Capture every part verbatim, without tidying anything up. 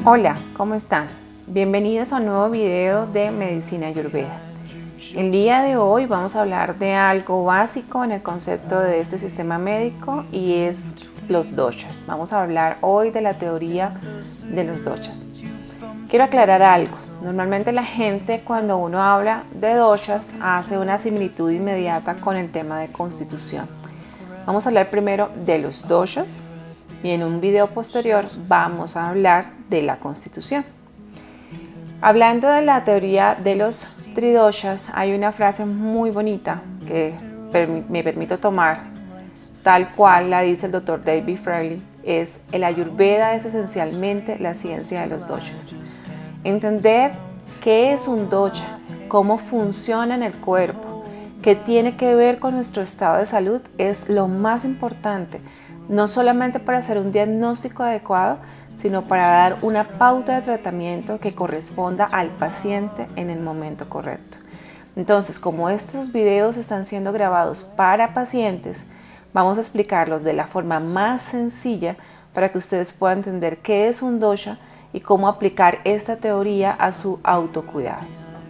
Hola, ¿cómo están? Bienvenidos a un nuevo video de Medicina Ayurveda. El día de hoy vamos a hablar de algo básico en el concepto de este sistema médico y es los doshas. Vamos a hablar hoy de la teoría de los doshas. Quiero aclarar algo. Normalmente la gente cuando uno habla de doshas hace una similitud inmediata con el tema de constitución. Vamos a hablar primero de los doshas y en un video posterior vamos a hablar de la constitución. Hablando de la teoría de los tridoshas, hay una frase muy bonita que me permito tomar tal cual la dice el doctor David Farley, es: el Ayurveda es esencialmente la ciencia de los doshas. Entender qué es un dosha, cómo funciona en el cuerpo, qué tiene que ver con nuestro estado de salud es lo más importante, no solamente para hacer un diagnóstico adecuado, sino para dar una pauta de tratamiento que corresponda al paciente en el momento correcto. Entonces, como estos videos están siendo grabados para pacientes, vamos a explicarlos de la forma más sencilla para que ustedes puedan entender qué es un dosha y cómo aplicar esta teoría a su autocuidado.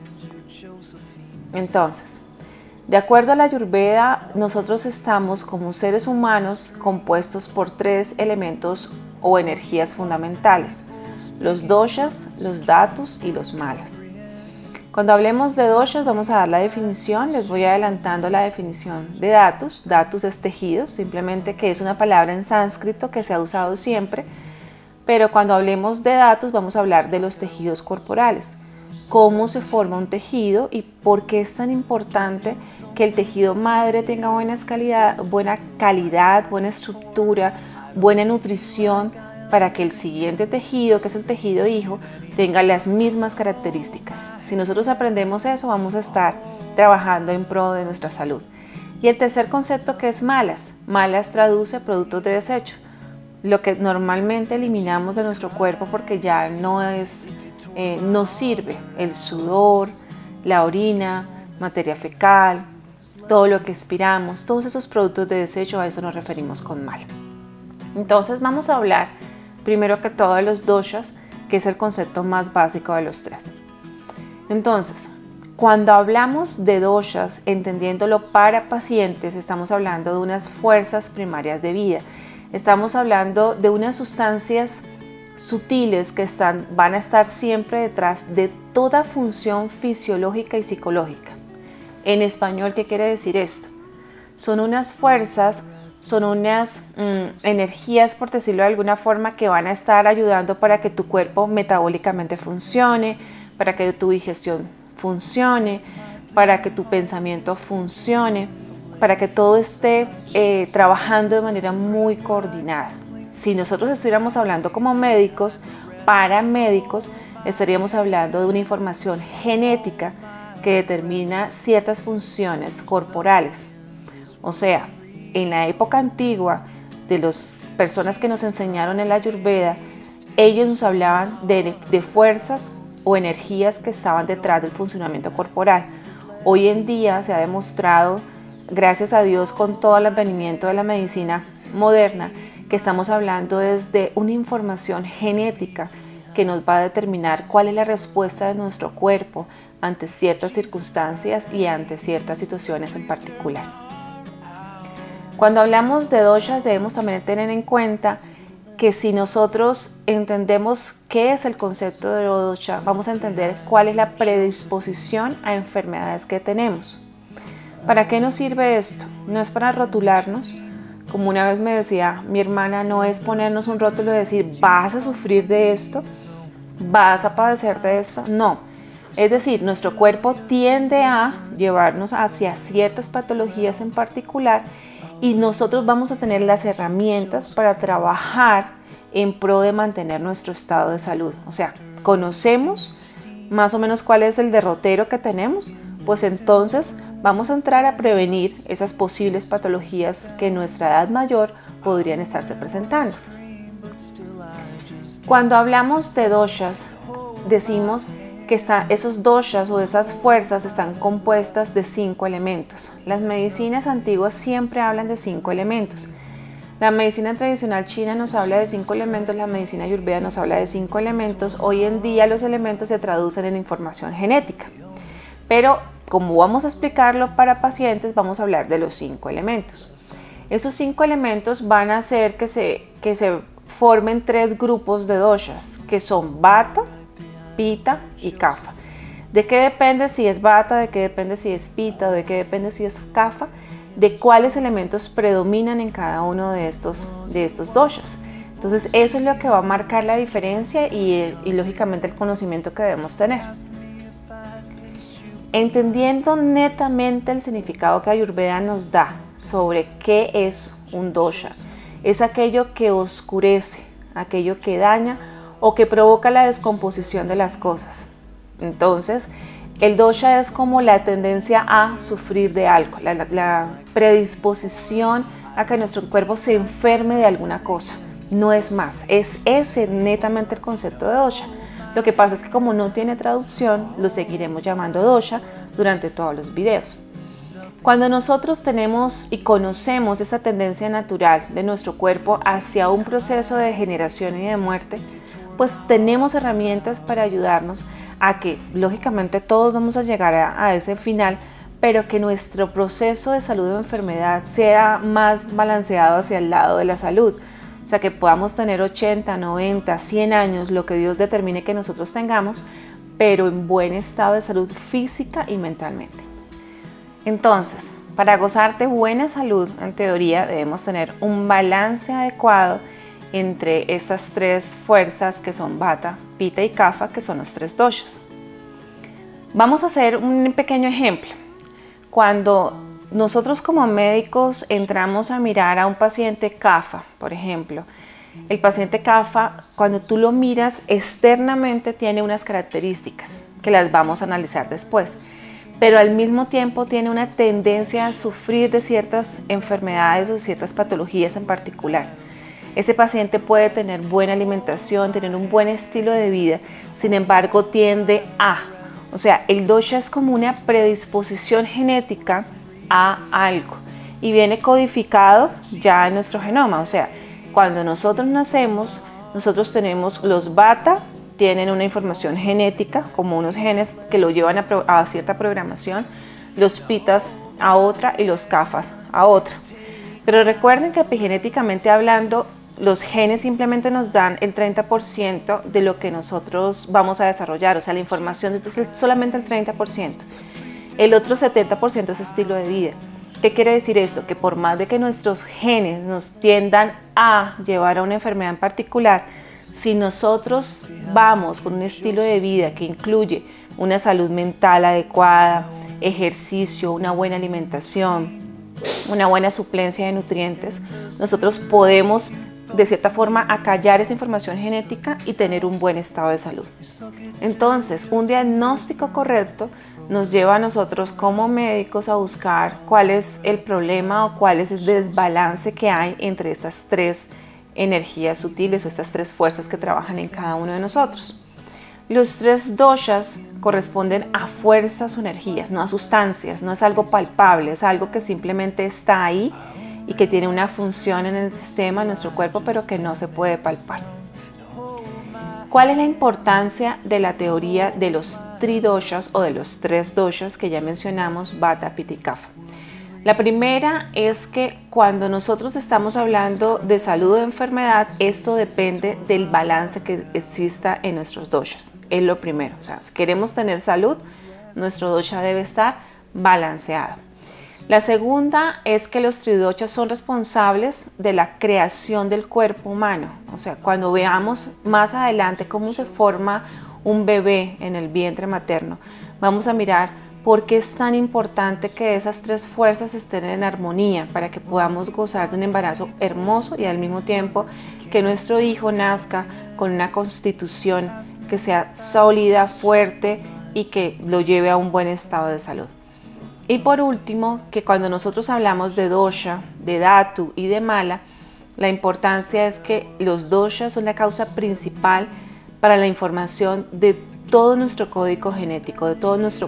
Entonces, de acuerdo a la Ayurveda, nosotros estamos como seres humanos compuestos por tres elementos o energías fundamentales: los doshas, los dhatus y los malas. Cuando hablemos de doshas vamos a dar la definición, les voy adelantando la definición de dhatus. Dhatus es tejido, simplemente que es una palabra en sánscrito que se ha usado siempre, pero cuando hablemos de dhatus vamos a hablar de los tejidos corporales. Cómo se forma un tejido y por qué es tan importante que el tejido madre tenga buenas calidad, buena calidad, buena estructura, buena nutrición, para que el siguiente tejido, que es el tejido hijo, tenga las mismas características. Si nosotros aprendemos eso, vamos a estar trabajando en pro de nuestra salud. Y el tercer concepto, que es malas. Malas traduce productos de desecho, lo que normalmente eliminamos de nuestro cuerpo porque ya no es... Eh, nos sirve el sudor, la orina, materia fecal, todo lo que expiramos, todos esos productos de desecho, a eso nos referimos con mal. Entonces vamos a hablar primero que todo de los doshas, que es el concepto más básico de los tres. Entonces, cuando hablamos de doshas, entendiéndolo para pacientes, estamos hablando de unas fuerzas primarias de vida, estamos hablando de unas sustancias sutiles que están, van a estar siempre detrás de toda función fisiológica y psicológica. En español, ¿qué quiere decir esto? Son unas fuerzas, son unas mm, energías, por decirlo de alguna forma, que van a estar ayudando para que tu cuerpo metabólicamente funcione, para que tu digestión funcione, para que tu pensamiento funcione, para que todo esté eh, trabajando de manera muy coordinada. Si nosotros estuviéramos hablando como médicos, paramédicos, estaríamos hablando de una información genética que determina ciertas funciones corporales. O sea, en la época antigua de las personas que nos enseñaron en la Ayurveda, ellos nos hablaban de, de fuerzas o energías que estaban detrás del funcionamiento corporal. Hoy en día se ha demostrado, gracias a Dios, con todo el advenimiento de la medicina moderna, que estamos hablando desde una información genética que nos va a determinar cuál es la respuesta de nuestro cuerpo ante ciertas circunstancias y ante ciertas situaciones en particular. Cuando hablamos de doshas debemos también tener en cuenta que si nosotros entendemos qué es el concepto de dosha, vamos a entender cuál es la predisposición a enfermedades que tenemos. ¿Para qué nos sirve esto? No es para rotularnos. Como una vez me decía mi hermana, no es ponernos un rótulo y decir vas a sufrir de esto, vas a padecer de esto, no. Es decir, nuestro cuerpo tiende a llevarnos hacia ciertas patologías en particular y nosotros vamos a tener las herramientas para trabajar en pro de mantener nuestro estado de salud. O sea, conocemos más o menos cuál es el derrotero que tenemos, pues entonces vamos a entrar a prevenir esas posibles patologías que en nuestra edad mayor podrían estarse presentando. Cuando hablamos de doshas, decimos que está, esos doshas o esas fuerzas están compuestas de cinco elementos. Las medicinas antiguas siempre hablan de cinco elementos. La medicina tradicional china nos habla de cinco elementos, la medicina ayurveda nos habla de cinco elementos. Hoy en día los elementos se traducen en información genética, pero como vamos a explicarlo para pacientes, vamos a hablar de los cinco elementos. Esos cinco elementos van a hacer que se, que se formen tres grupos de doshas, que son Vata, Pitta y Kapha. ¿De qué depende si es Vata, de qué depende si es Pitta, de qué depende si es Kapha? De cuáles elementos predominan en cada uno de estos, de estos doshas. Entonces eso es lo que va a marcar la diferencia y, y lógicamente el conocimiento que debemos tener. Entendiendo netamente el significado que Ayurveda nos da sobre qué es un dosha, es aquello que oscurece, aquello que daña o que provoca la descomposición de las cosas. Entonces, el dosha es como la tendencia a sufrir de algo, la, la, la predisposición a que nuestro cuerpo se enferme de alguna cosa. No es más, es ese netamente el concepto de dosha. Lo que pasa es que como no tiene traducción, lo seguiremos llamando dosha durante todos los videos. Cuando nosotros tenemos y conocemos esa tendencia natural de nuestro cuerpo hacia un proceso de degeneración y de muerte, pues tenemos herramientas para ayudarnos a que, lógicamente, todos vamos a llegar a, a ese final, pero que nuestro proceso de salud o enfermedad sea más balanceado hacia el lado de la salud. O sea, que podamos tener ochenta, noventa, cien años, lo que Dios determine que nosotros tengamos, pero en buen estado de salud física y mentalmente. Entonces, para gozar de buena salud, en teoría, debemos tener un balance adecuado entre estas tres fuerzas que son Vata, Pitta y Kapha, que son los tres doshas. Vamos a hacer un pequeño ejemplo. Cuando nosotros como médicos entramos a mirar a un paciente Kapha, por ejemplo, el paciente Kapha, cuando tú lo miras externamente, tiene unas características que las vamos a analizar después, pero al mismo tiempo tiene una tendencia a sufrir de ciertas enfermedades o ciertas patologías en particular. Ese paciente puede tener buena alimentación, tener un buen estilo de vida, sin embargo tiende a, o sea, el dosha es como una predisposición genética a algo y viene codificado ya en nuestro genoma. O sea, cuando nosotros nacemos, nosotros tenemos los Vata, tienen una información genética, como unos genes que lo llevan a, pro, a cierta programación, los Pittas a otra y los Kaphas a otra. Pero recuerden que epigenéticamente hablando, los genes simplemente nos dan el treinta por ciento de lo que nosotros vamos a desarrollar, o sea, la información es solamente el treinta por ciento. El otro setenta por ciento es estilo de vida. ¿Qué quiere decir esto? Que por más de que nuestros genes nos tiendan a llevar a una enfermedad en particular, si nosotros vamos con un estilo de vida que incluye una salud mental adecuada, ejercicio, una buena alimentación, una buena suplencia de nutrientes, nosotros podemos de cierta forma acallar esa información genética y tener un buen estado de salud. Entonces, un diagnóstico correcto nos lleva a nosotros como médicos a buscar cuál es el problema o cuál es el desbalance que hay entre estas tres energías sutiles o estas tres fuerzas que trabajan en cada uno de nosotros. Los tres doshas corresponden a fuerzas o energías, no a sustancias, no es algo palpable, es algo que simplemente está ahí y que tiene una función en el sistema, en nuestro cuerpo, pero que no se puede palpar. ¿Cuál es la importancia de la teoría de los tridoshas o de los tres doshas que ya mencionamos, Vata, Pitta y Kapha? La primera es que cuando nosotros estamos hablando de salud o enfermedad, esto depende del balance que exista en nuestros doshas. Es lo primero. O sea, si queremos tener salud, nuestro dosha debe estar balanceado. La segunda es que los tridoshas son responsables de la creación del cuerpo humano. O sea, cuando veamos más adelante cómo se forma un bebé en el vientre materno, vamos a mirar por qué es tan importante que esas tres fuerzas estén en armonía para que podamos gozar de un embarazo hermoso y al mismo tiempo que nuestro hijo nazca con una constitución que sea sólida, fuerte y que lo lleve a un buen estado de salud. Y por último, que cuando nosotros hablamos de dosha, de dhatu y de mala, la importancia es que los doshas son la causa principal para la información de todo nuestro código genético, de todo nuestro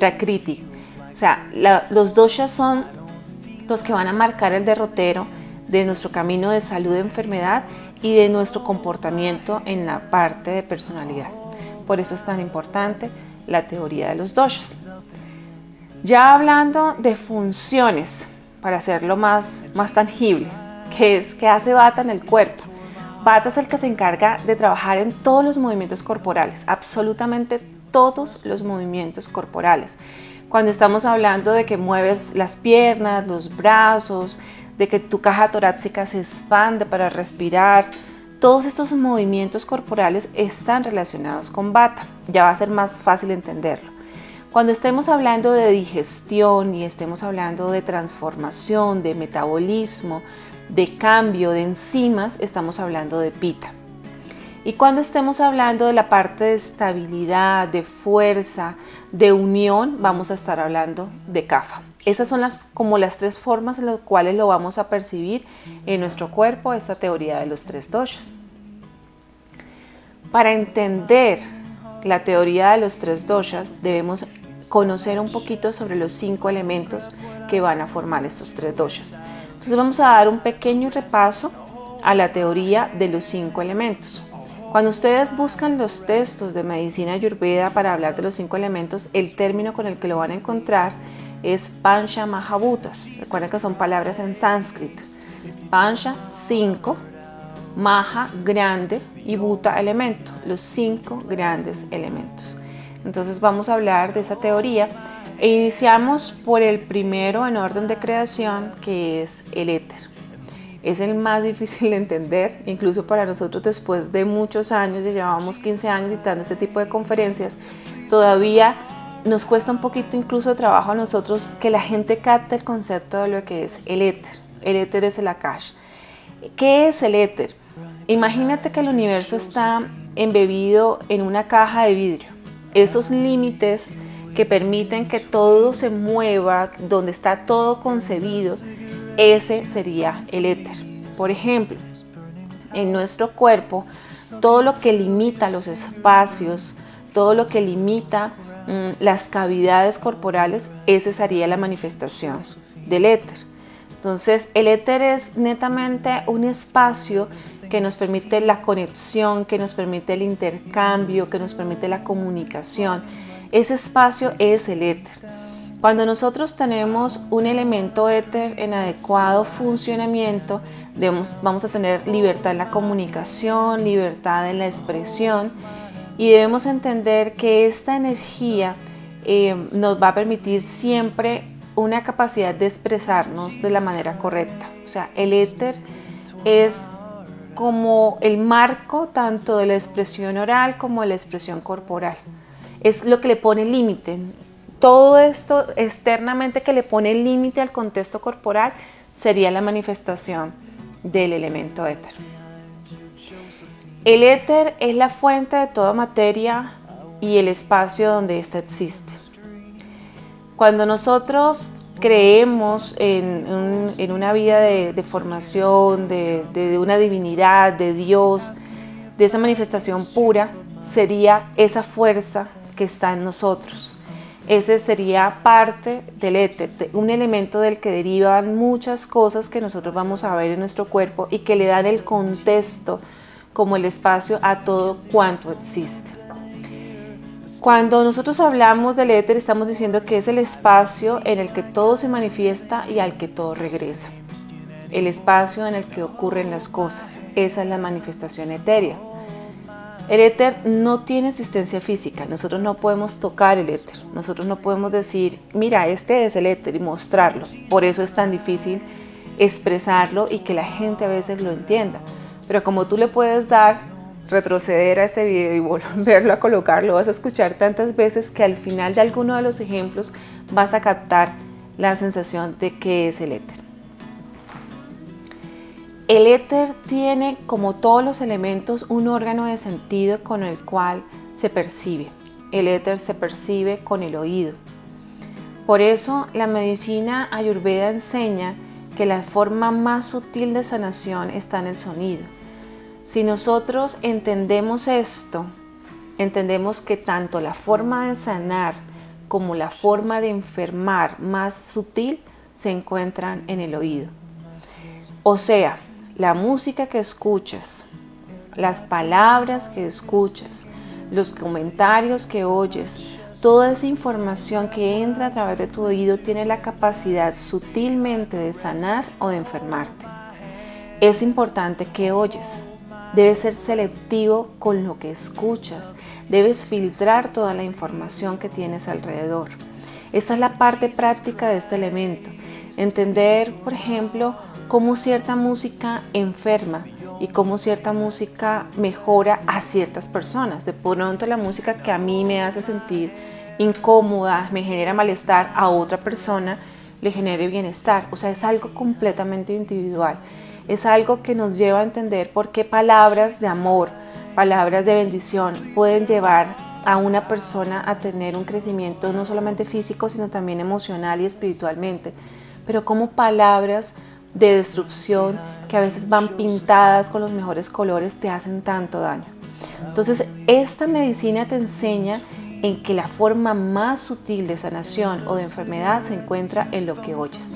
prakriti. O sea, la, los doshas son los que van a marcar el derrotero de nuestro camino de salud-enfermedad y de nuestro comportamiento en la parte de personalidad. Por eso es tan importante la teoría de los doshas. Ya hablando de funciones, para hacerlo más, más tangible, que es qué hace Vata en el cuerpo. Vata es el que se encarga de trabajar en todos los movimientos corporales, absolutamente todos los movimientos corporales. Cuando estamos hablando de que mueves las piernas, los brazos, de que tu caja torácica se expande para respirar, todos estos movimientos corporales están relacionados con Vata. Ya va a ser más fácil entenderlo. Cuando estemos hablando de digestión y estemos hablando de transformación, de metabolismo, de cambio de enzimas, estamos hablando de Pitta. Y cuando estemos hablando de la parte de estabilidad, de fuerza, de unión, vamos a estar hablando de Kapha. Esas son las, como las tres formas en las cuales lo vamos a percibir en nuestro cuerpo, esta teoría de los tres doshas. Para entender la teoría de los tres doshas, debemos conocer un poquito sobre los cinco elementos que van a formar estos tres doshas. Entonces vamos a dar un pequeño repaso a la teoría de los cinco elementos. Cuando ustedes buscan los textos de medicina ayurveda para hablar de los cinco elementos, el término con el que lo van a encontrar es Pancha Mahabhutas. Recuerden que son palabras en sánscrito. Pancha, cinco, Maha, grande, y Bhuta, elemento, los cinco grandes elementos. Entonces vamos a hablar de esa teoría e iniciamos por el primero en orden de creación, que es el éter. Es el más difícil de entender, incluso para nosotros después de muchos años, ya llevamos quince años dictando este tipo de conferencias, todavía nos cuesta un poquito incluso de trabajo a nosotros que la gente capte el concepto de lo que es el éter. El éter es el Akash. ¿Qué es el éter? Imagínate que el universo está embebido en una caja de vidrio. Esos límites que permiten que todo se mueva, donde está todo concebido, ese sería el éter. Por ejemplo, en nuestro cuerpo, todo lo que limita los espacios, todo lo que limita mmm, las cavidades corporales, esa sería la manifestación del éter. Entonces, el éter es netamente un espacio que nos permite la conexión, que nos permite el intercambio, que nos permite la comunicación. Ese espacio es el éter. Cuando nosotros tenemos un elemento éter en adecuado funcionamiento, debemos, vamos a tener libertad en la comunicación, libertad en la expresión, y debemos entender que esta energía eh, nos va a permitir siempre una capacidad de expresarnos de la manera correcta. O sea, el éter es como el marco tanto de la expresión oral como de la expresión corporal. Es lo que le pone límite. Todo esto externamente que le pone límite al contexto corporal sería la manifestación del elemento éter. El éter es la fuente de toda materia y el espacio donde ésta existe. Cuando nosotros creemos en, un, en una vida de, de formación, de, de, de una divinidad, de Dios, de esa manifestación pura, sería esa fuerza que está en nosotros. Ese sería parte del éter, un elemento del que derivan muchas cosas que nosotros vamos a ver en nuestro cuerpo y que le dan el contexto como el espacio a todo cuanto existe. Cuando nosotros hablamos del éter, estamos diciendo que es el espacio en el que todo se manifiesta y al que todo regresa. El espacio en el que ocurren las cosas. Esa es la manifestación etérea. El éter no tiene existencia física. Nosotros no podemos tocar el éter. Nosotros no podemos decir, mira, este es el éter y mostrarlo. Por eso es tan difícil expresarlo y que la gente a veces lo entienda. Pero como tú le puedes dar retroceder a este video y volverlo a colocar, lo vas a escuchar tantas veces que al final de alguno de los ejemplos vas a captar la sensación de qué es el éter. El éter tiene, como todos los elementos, un órgano de sentido con el cual se percibe. El éter se percibe con el oído. Por eso la medicina ayurveda enseña que la forma más sutil de sanación está en el sonido. Si nosotros entendemos esto, entendemos que tanto la forma de sanar como la forma de enfermar más sutil se encuentran en el oído. O sea, la música que escuchas, las palabras que escuchas, los comentarios que oyes, toda esa información que entra a través de tu oído tiene la capacidad sutilmente de sanar o de enfermarte. Es importante que oyes. Debes ser selectivo con lo que escuchas. Debes filtrar toda la información que tienes alrededor. Esta es la parte práctica de este elemento. Entender, por ejemplo, cómo cierta música enferma y cómo cierta música mejora a ciertas personas. De pronto la música que a mí me hace sentir incómoda, me genera malestar, a otra persona le genere bienestar. O sea, es algo completamente individual. Es algo que nos lleva a entender por qué palabras de amor, palabras de bendición pueden llevar a una persona a tener un crecimiento no solamente físico, sino también emocional y espiritualmente. Pero como palabras de destrucción que a veces van pintadas con los mejores colores te hacen tanto daño. Entonces, esta medicina te enseña en que la forma más sutil de sanación o de enfermedad se encuentra en lo que oyes.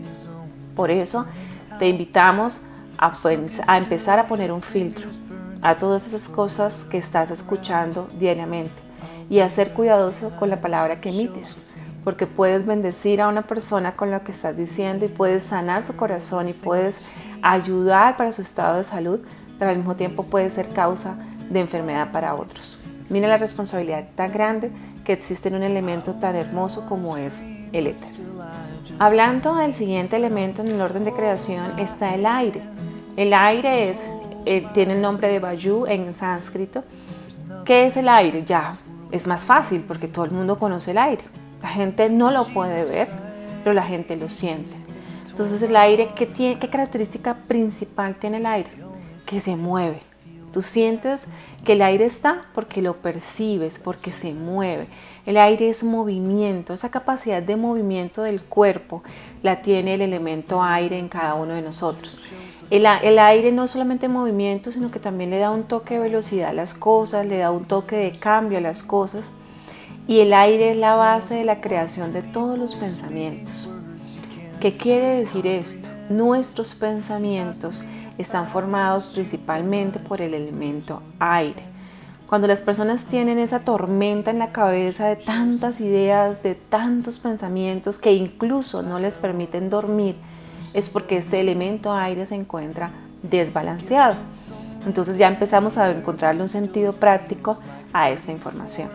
Por eso, te invitamos a, a empezar a poner un filtro a todas esas cosas que estás escuchando diariamente y a ser cuidadoso con la palabra que emites, porque puedes bendecir a una persona con lo que estás diciendo y puedes sanar su corazón y puedes ayudar para su estado de salud, pero al mismo tiempo puede ser causa de enfermedad para otros. Mira la responsabilidad tan grande que existe en un elemento tan hermoso como es el éter. Hablando del siguiente elemento en el orden de creación está el aire. El aire es, eh, tiene el nombre de Vayu en sánscrito. ¿Qué es el aire? Ya es más fácil porque todo el mundo conoce el aire. La gente no lo puede ver, pero la gente lo siente. Entonces el aire, ¿qué, tiene, qué característica principal tiene el aire? Que se mueve. Tú sientes que el aire está porque lo percibes, porque se mueve. El aire es movimiento, esa capacidad de movimiento del cuerpo la tiene el elemento aire en cada uno de nosotros. El, el aire no es solamente movimiento, sino que también le da un toque de velocidad a las cosas, le da un toque de cambio a las cosas. Y el aire es la base de la creación de todos los pensamientos. ¿Qué quiere decir esto? Nuestros pensamientos están formados principalmente por el elemento aire. Cuando las personas tienen esa tormenta en la cabeza de tantas ideas, de tantos pensamientos que incluso no les permiten dormir, es porque este elemento aire se encuentra desbalanceado. Entonces ya empezamos a encontrarle un sentido práctico a esta información.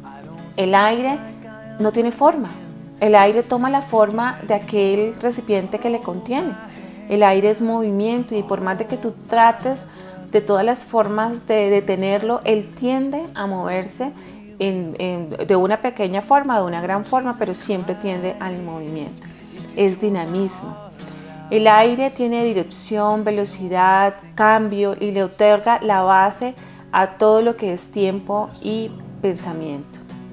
El aire no tiene forma. El aire toma la forma de aquel recipiente que le contiene. El aire es movimiento y por más de que tú trates de todas las formas de detenerlo, él tiende a moverse en, en, de una pequeña forma, de una gran forma, pero siempre tiende al movimiento. Es dinamismo. El aire tiene dirección, velocidad, cambio y le otorga la base a todo lo que es tiempo y pensamiento.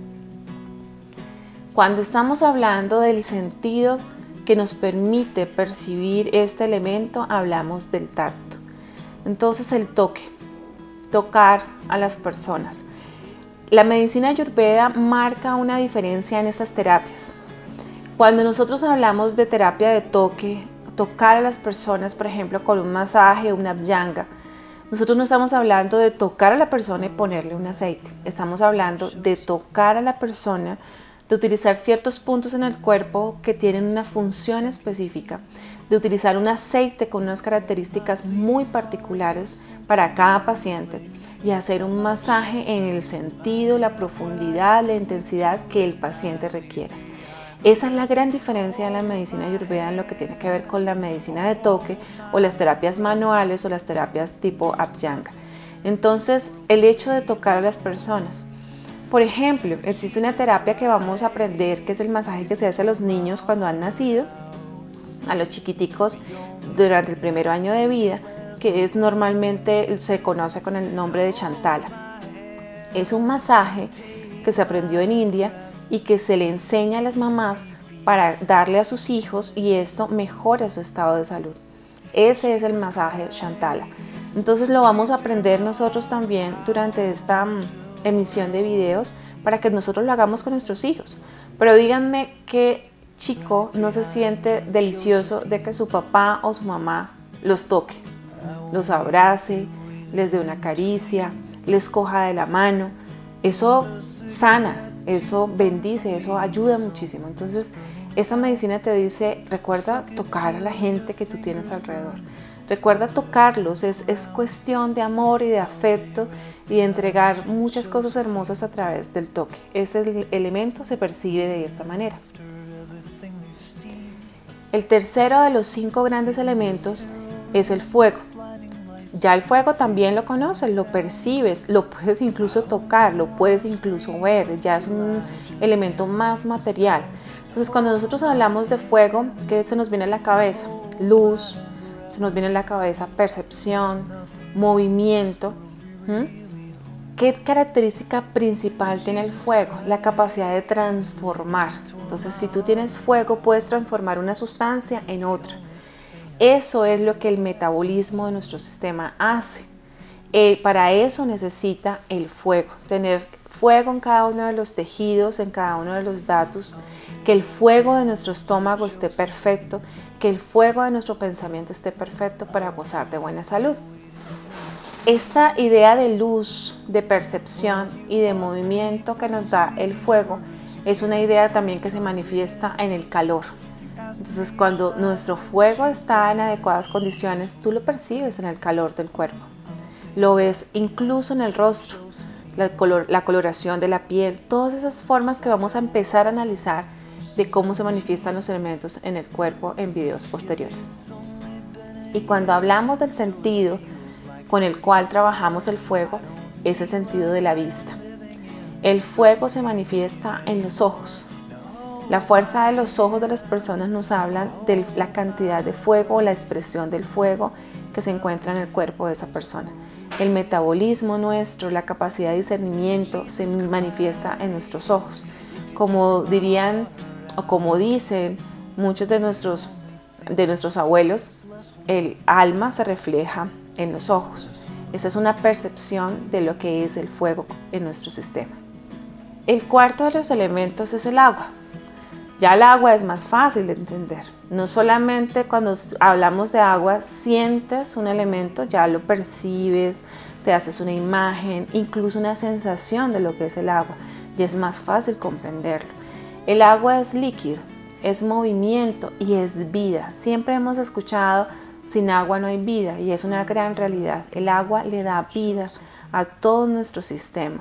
Cuando estamos hablando del sentido que nos permite percibir este elemento, hablamos del tacto. Entonces el toque, tocar a las personas. La medicina ayurveda marca una diferencia en estas terapias. Cuando nosotros hablamos de terapia de toque, tocar a las personas, por ejemplo, con un masaje, una abhyanga, nosotros no estamos hablando de tocar a la persona y ponerle un aceite. Estamos hablando de tocar a la persona, de utilizar ciertos puntos en el cuerpo que tienen una función específica, de utilizar un aceite con unas características muy particulares para cada paciente y hacer un masaje en el sentido, la profundidad, la intensidad que el paciente requiere. Esa es la gran diferencia de la medicina ayurveda en lo que tiene que ver con la medicina de toque o las terapias manuales o las terapias tipo abhyanga. Entonces, el hecho de tocar a las personas. Por ejemplo, existe una terapia que vamos a aprender, que es el masaje que se hace a los niños cuando han nacido, a los chiquiticos durante el primer año de vida, que es normalmente se conoce con el nombre de Chantala. Es un masaje que se aprendió en India y que se le enseña a las mamás para darle a sus hijos y esto mejora su estado de salud. Ese es el masaje Chantala. Entonces lo vamos a aprender nosotros también durante esta emisión de videos para que nosotros lo hagamos con nuestros hijos. Pero díganme qué chico no se siente delicioso de que su papá o su mamá los toque, los abrace, les dé una caricia, les coja de la mano. Eso sana, eso bendice, eso ayuda muchísimo. Entonces, esta medicina te dice, recuerda tocar a la gente que tú tienes alrededor. Recuerda tocarlos, es, es cuestión de amor y de afecto y de entregar muchas cosas hermosas a través del toque. Ese elemento se percibe de esta manera. El tercero de los cinco grandes elementos es el fuego. Ya el fuego también lo conoces, lo percibes, lo puedes incluso tocar, lo puedes incluso ver, ya es un elemento más material. Entonces, cuando nosotros hablamos de fuego, ¿qué se nos viene a la cabeza? Luz, se nos viene a la cabeza percepción, movimiento. ¿Mm? ¿Qué característica principal tiene el fuego? La capacidad de transformar. Entonces, si tú tienes fuego, puedes transformar una sustancia en otra. Eso es lo que el metabolismo de nuestro sistema hace. Eh, para eso necesita el fuego, tener fuego en cada uno de los tejidos, en cada uno de los datos, que el fuego de nuestro estómago esté perfecto, que el fuego de nuestro pensamiento esté perfecto para gozar de buena salud. Esta idea de luz, de percepción y de movimiento que nos da el fuego es una idea también que se manifiesta en el calor. Entonces, cuando nuestro fuego está en adecuadas condiciones, tú lo percibes en el calor del cuerpo. Lo ves incluso en el rostro, la, color, la coloración de la piel, todas esas formas que vamos a empezar a analizar de cómo se manifiestan los elementos en el cuerpo en videos posteriores. Y cuando hablamos del sentido con el cual trabajamos el fuego, es el sentido de la vista. El fuego se manifiesta en los ojos. La fuerza de los ojos de las personas nos hablan de la cantidad de fuego o la expresión del fuego que se encuentra en el cuerpo de esa persona. El metabolismo nuestro, la capacidad de discernimiento se manifiesta en nuestros ojos. Como dirían o como dicen muchos de nuestros, de nuestros abuelos, el alma se refleja en los ojos. Esa es una percepción de lo que es el fuego en nuestro sistema. El cuarto de los elementos es el agua. Ya el agua es más fácil de entender. No solamente cuando hablamos de agua sientes un elemento, ya lo percibes, te haces una imagen, incluso una sensación de lo que es el agua. Y es más fácil comprenderlo. El agua es líquido, es movimiento y es vida. Siempre hemos escuchado, sin agua no hay vida, y es una gran realidad. El agua le da vida a todo nuestro sistema.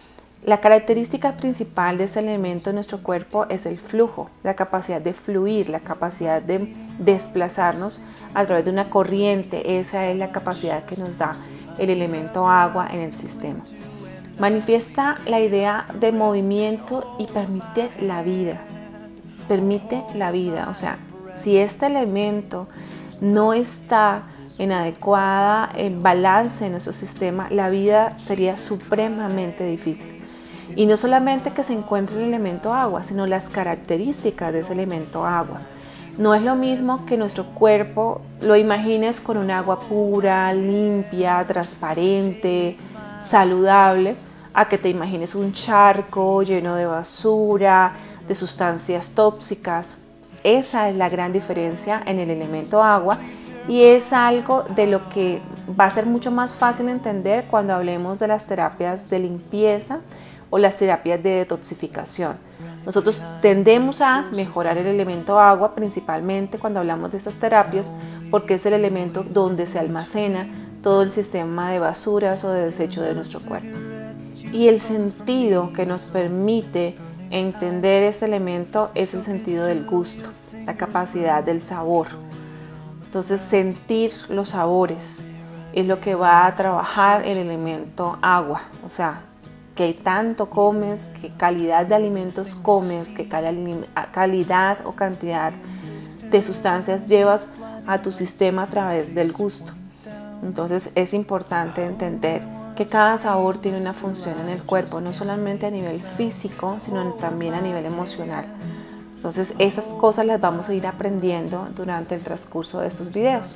La característica principal de este elemento en nuestro cuerpo es el flujo, la capacidad de fluir, la capacidad de desplazarnos a través de una corriente. Esa es la capacidad que nos da el elemento agua en el sistema. Manifiesta la idea de movimiento y permite la vida. Permite la vida, o sea, si este elemento no está en adecuada en balance en nuestro sistema, la vida sería supremamente difícil. Y no solamente que se encuentre el elemento agua, sino las características de ese elemento agua. No es lo mismo que nuestro cuerpo lo imagines con un agua pura, limpia, transparente, saludable, a que te imagines un charco lleno de basura, de sustancias tóxicas. Esa es la gran diferencia en el elemento agua y es algo de lo que va a ser mucho más fácil entender cuando hablemos de las terapias de limpieza o las terapias de detoxificación. Nosotros tendemos a mejorar el elemento agua principalmente cuando hablamos de estas terapias porque es el elemento donde se almacena todo el sistema de basuras o de desecho de nuestro cuerpo. Y el sentido que nos permite entender este elemento es el sentido del gusto, la capacidad del sabor. Entonces, sentir los sabores es lo que va a trabajar el elemento agua, o sea, qué tanto comes, qué calidad de alimentos comes, qué calidad o cantidad de sustancias llevas a tu sistema a través del gusto. Entonces es importante entender que cada sabor tiene una función en el cuerpo, no solamente a nivel físico, sino también a nivel emocional. Entonces esas cosas las vamos a ir aprendiendo durante el transcurso de estos videos.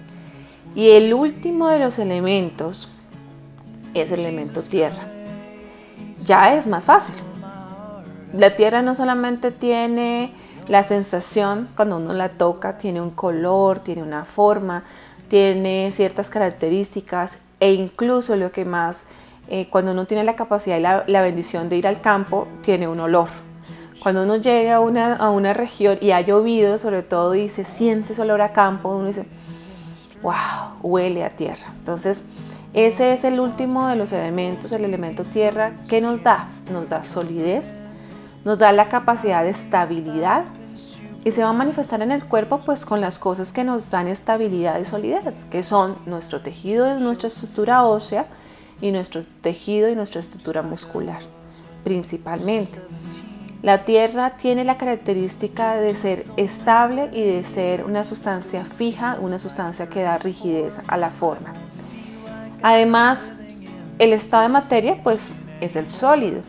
Y el último de los elementos es el elemento tierra. Ya es más fácil. La tierra no solamente tiene la sensación cuando uno la toca, tiene un color, tiene una forma, tiene ciertas características e incluso lo que más, eh, cuando uno tiene la capacidad y la, la bendición de ir al campo, tiene un olor. Cuando uno llega a una, a una región y ha llovido sobre todo y se siente ese olor a campo, uno dice, wow, huele a tierra. Entonces, ese es el último de los elementos, el elemento tierra, que nos da, nos da solidez, nos da la capacidad de estabilidad y se va a manifestar en el cuerpo pues con las cosas que nos dan estabilidad y solidez, que son nuestro tejido, nuestra estructura ósea y nuestro tejido y nuestra estructura muscular, principalmente. La tierra tiene la característica de ser estable y de ser una sustancia fija, una sustancia que da rigidez a la forma. Además, el estado de materia pues es el sólido.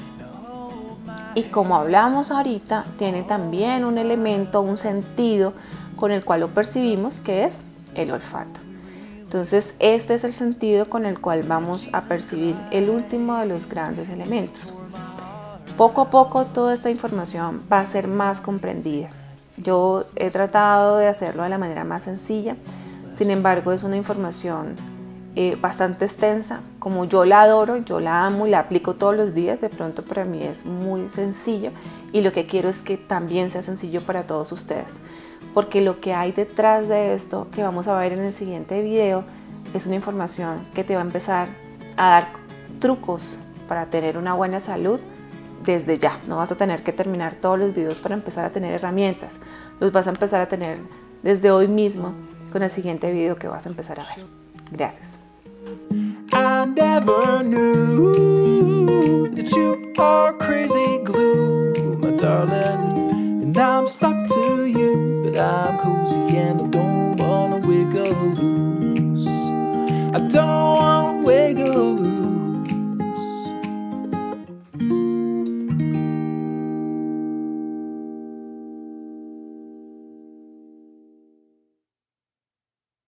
Y como hablamos ahorita, tiene también un elemento, un sentido con el cual lo percibimos, que es el olfato. Entonces, este es el sentido con el cual vamos a percibir el último de los grandes elementos. Poco a poco toda esta información va a ser más comprendida. Yo he tratado de hacerlo de la manera más sencilla, sin embargo es una información eh, bastante extensa. Como yo la adoro, yo la amo y la aplico todos los días, de pronto para mí es muy sencillo y lo que quiero es que también sea sencillo para todos ustedes, porque lo que hay detrás de esto que vamos a ver en el siguiente video es una información que te va a empezar a dar trucos para tener una buena salud desde ya. No vas a tener que terminar todos los videos para empezar a tener herramientas, los vas a empezar a tener desde hoy mismo con el siguiente video que vas a empezar a ver. Gracias. I never knew that you are crazy glue, my darling, and I'm stuck to you, but I'm cozy and I don't wanna wiggle.